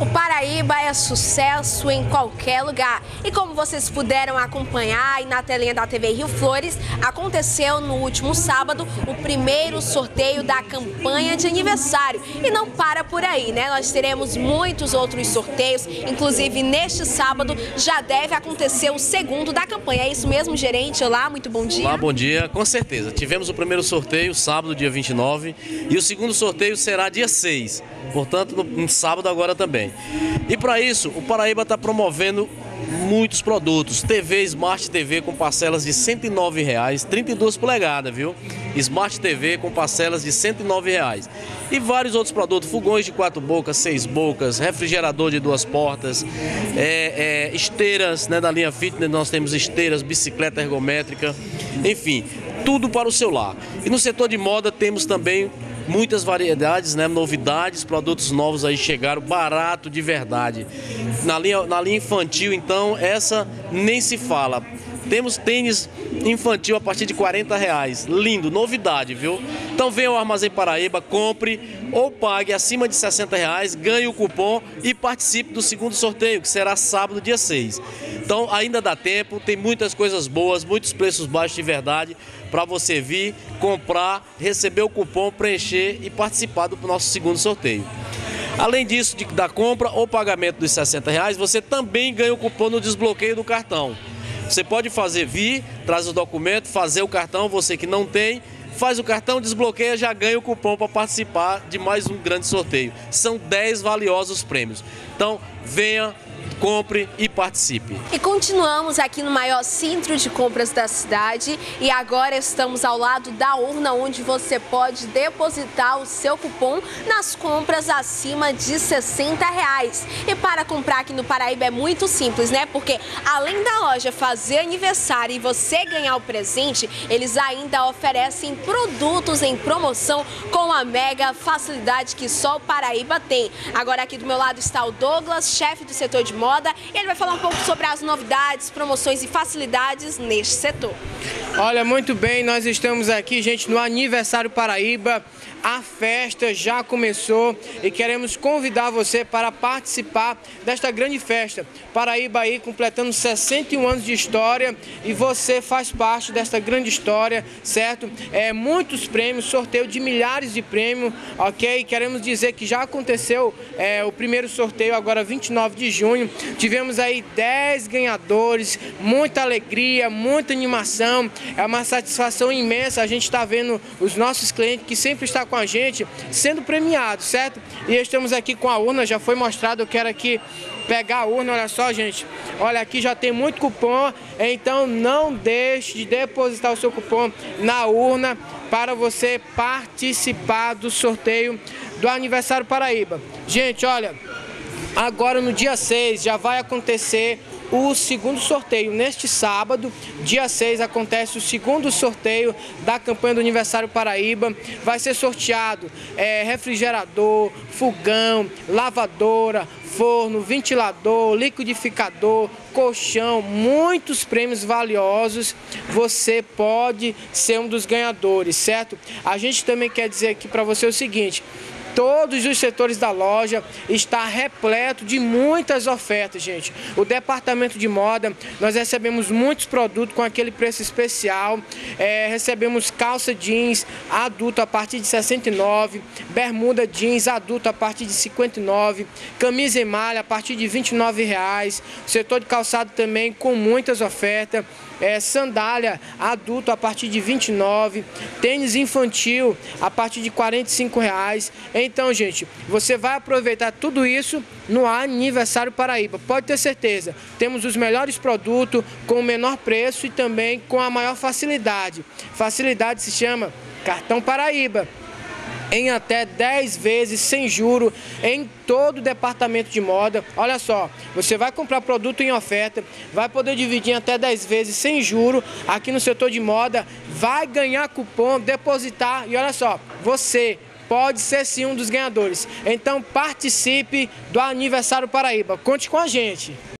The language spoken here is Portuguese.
O Paraíba é sucesso em qualquer lugar. E como vocês puderam acompanhar aí na telinha da TV Rio Flores, aconteceu no último sábado o primeiro sorteio da campanha de aniversário. E não para por aí, né? Nós teremos muitos outros sorteios, inclusive neste sábado já deve acontecer o segundo da campanha. É isso mesmo, gerente? Olá, muito bom dia. Olá, bom dia. Com certeza. Tivemos o primeiro sorteio sábado, dia 29, e o segundo sorteio será dia 6, portanto no sábado agora também. E para isso, o Paraíba está promovendo muitos produtos. TV Smart TV com parcelas de R$ 109,00, 32 polegadas, viu? Smart TV com parcelas de R$ 109,00. E vários outros produtos, fogões de 4 bocas, 6 bocas, refrigerador de 2 portas, esteiras, né, da linha fitness, nós temos esteiras, bicicleta ergométrica, enfim, tudo para o seu lar. E no setor de moda temos também muitas variedades, né, novidades, produtos novos aí chegaram, barato de verdade. Na linha infantil, então, essa nem se fala. Temos tênis infantil a partir de R$ 40,00, lindo, novidade, viu? Então venha ao Armazém Paraíba, compre ou pague acima de R$ 60,00, ganhe o cupom e participe do segundo sorteio, que será sábado, dia 6. Então ainda dá tempo, tem muitas coisas boas, muitos preços baixos de verdade para você vir, comprar, receber o cupom, preencher e participar do nosso segundo sorteio. Além disso, da compra ou pagamento dos R$ 60,00, você também ganha o cupom no desbloqueio do cartão. Você pode traz o documento, fazer o cartão, você que não tem, faz o cartão, desbloqueia, já ganha o cupom para participar de mais um grande sorteio. São 10 valiosos prêmios. Então, venha, compre e participe. E continuamos aqui no maior centro de compras da cidade e agora estamos ao lado da urna onde você pode depositar o seu cupom nas compras acima de R$ 60,00. E para comprar aqui no Paraíba é muito simples, né? Porque além da loja fazer aniversário e você ganhar o presente, eles ainda oferecem produtos em promoção com a mega facilidade que só o Paraíba tem. Agora aqui do meu lado está o Douglas, chefe do setor de moda. Ele vai falar um pouco sobre as novidades, promoções e facilidades neste setor. Olha, muito bem, nós estamos aqui, gente, no Aniversário Paraíba. A festa já começou e queremos convidar você para participar desta grande festa. Paraíba aí completando 61 anos de história e você faz parte desta grande história, certo? Muitos prêmios, sorteio de milhares de prêmios, ok? Queremos dizer que já aconteceu o primeiro sorteio agora 29 de junho. Tivemos aí 10 ganhadores, muita alegria, muita animação. É uma satisfação imensa a gente está vendo os nossos clientes que sempre estão com a gente sendo premiados, certo? E estamos aqui com a urna, já foi mostrado, eu quero aqui pegar a urna, olha só, gente. Olha, aqui já tem muito cupom, então não deixe de depositar o seu cupom na urna para você participar do sorteio do Aniversário Paraíba. Gente, olha, agora no dia 6 já vai acontecer o segundo sorteio. Neste sábado, dia 6, acontece o segundo sorteio da campanha do Aniversário Paraíba. Vai ser sorteado refrigerador, fogão, lavadora, forno, ventilador, liquidificador, colchão, muitos prêmios valiosos. Você pode ser um dos ganhadores, certo? A gente também quer dizer aqui para você o seguinte: todos os setores da loja está repleto de muitas ofertas, gente. O departamento de moda, nós recebemos muitos produtos com aquele preço especial. Recebemos calça jeans adulto a partir de R$ 69, bermuda jeans adulto a partir de R$ 59, camisa em malha a partir de R$ 29,00. O setor de calçado também com muitas ofertas. Sandália adulto a partir de R$ 29, tênis infantil a partir de R$ 45,00. Então, gente, você vai aproveitar tudo isso no Aniversário Paraíba. Pode ter certeza, temos os melhores produtos com o menor preço e também com a maior facilidade. Facilidade se chama Cartão Paraíba, em até 10 vezes sem juro em todo o departamento de moda. Olha só, você vai comprar produto em oferta, vai poder dividir em até 10 vezes sem juro aqui no setor de moda, vai ganhar cupom, depositar e olha só, você pode ser sim um dos ganhadores. Então participe do Aniversário Paraíba, conte com a gente.